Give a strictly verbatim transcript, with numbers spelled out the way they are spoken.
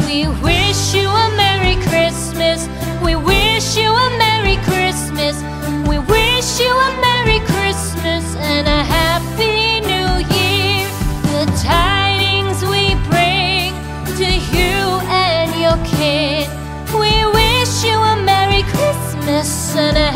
We wish you a Merry Christmas. We wish you a Merry Christmas. We wish you a Merry Christmas and a Happy New Year. The tidings we bring to you and your kid. We wish you a Merry Christmas and a